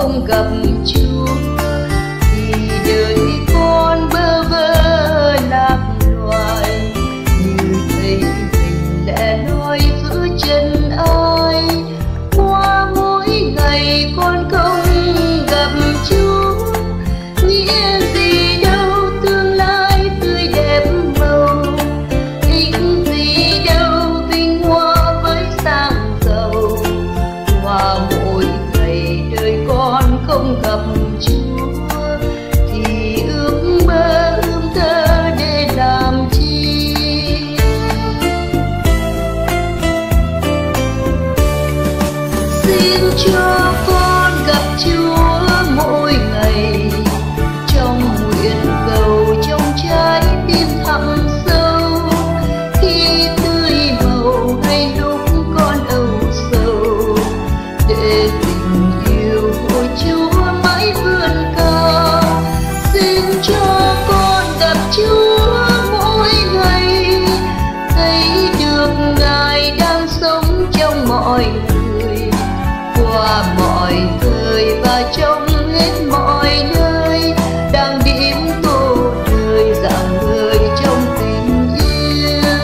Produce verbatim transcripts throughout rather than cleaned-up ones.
không gặp Chúa thì đời con bơ vơ lạc loài, như thấy mình lẻ loi giữa chân ai. Qua mỗi ngày con không gặp Chúa, nghĩa gì đâu tương lai tươi đẹp màu, ích gì đâu vinh hoa với sang giàu. Qua mỗi ngày đời con không gặp Chúa thì ước mơ ươm thơ để làm chi. Xin cho con gặp Chúa mỗi ngày, trong nguyện cầu trong trái tim thẳm sâu. Khi tươi màu hay lúc con âu sầu, để tình yêu của Chúa mãi vươn cao. Xin cho con gặp Chúa mỗi ngày, thấy được Ngài đang sống trong mọi người, qua mọi thời và trong hết mọi nơi, đang điểm tô đời rạng ngời trong tình yêu.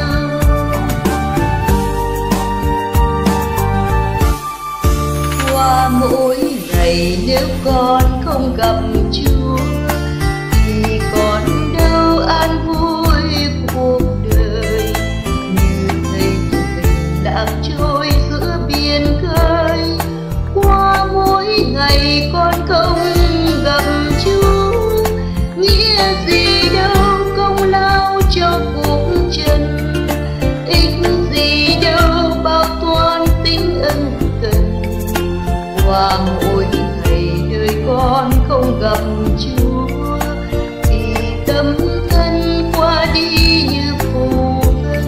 Qua mỗi ngày nếu con không gặp Chúa thì còn đâu an vui cuộc đời, như thấy tình lạc trôi giữa biển khơi. Qua mỗi ngày con không gặp Chúa, nghĩa gì đâu công lao cho cuộc trần, ích gì đâu bao toan tính ân cần. Qua mỗi ngày đời con không gặp Chúa thì tâm thân qua đi như phù vân.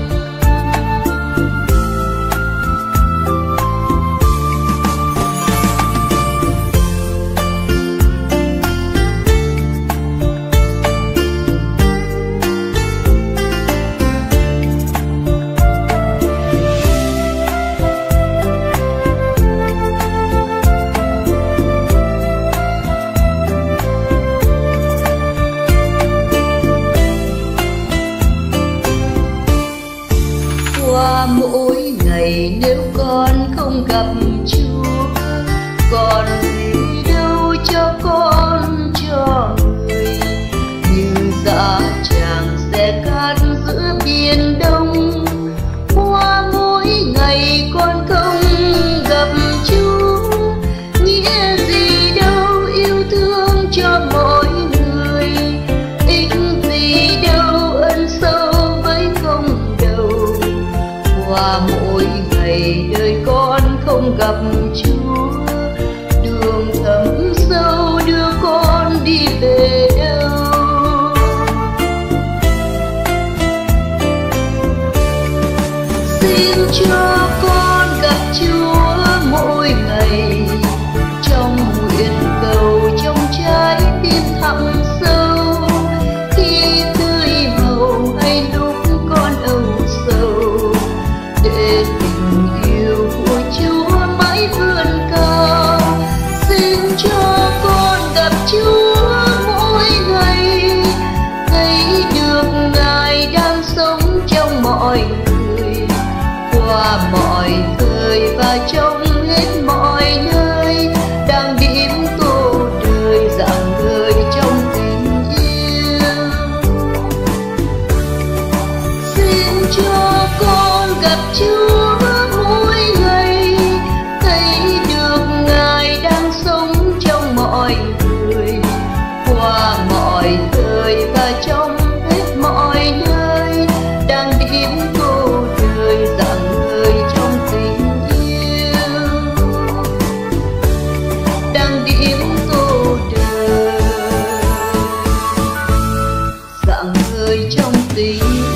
Qua mỗi ngày nếu con không gặp Chúa, còn gì đâu cho con cho người, như dã tràng xe cát giữa biển đông. Qua mỗi ngày con không gặp Chúa, nghĩa gì đâu yêu thương cho mọi người, ích gì đâu ân sâu với không đầu. Qua mỗi ngày đời con không gặp Chúa, đường thẳm sâu đưa con đi về đâu. Xin cho con gặp Chúa mỗi ngày, trong nguyện cầu trong trái tim thẳm sâu. Khi tươi màu hay lúc con âu sầu, để tình yêu của Chúa mãi vươn cao. Xin cho con gặp Chúa mỗi ngày, thấy được Ngài đang sống trong mọi người, qua mọi thời và trong hết mọi nơi, đang điểm tô đời rạng ngời trong tình yêu. Xin cho con gặp Chúa mỗi ngày, thấy được Ngài đang sống trong mọi người, qua mọi thời và trong hết mọi nơi, đang điểm tô đời rạng ngời trong tình yêu, đang điểm tô đời rạng ngời trong tình yêu.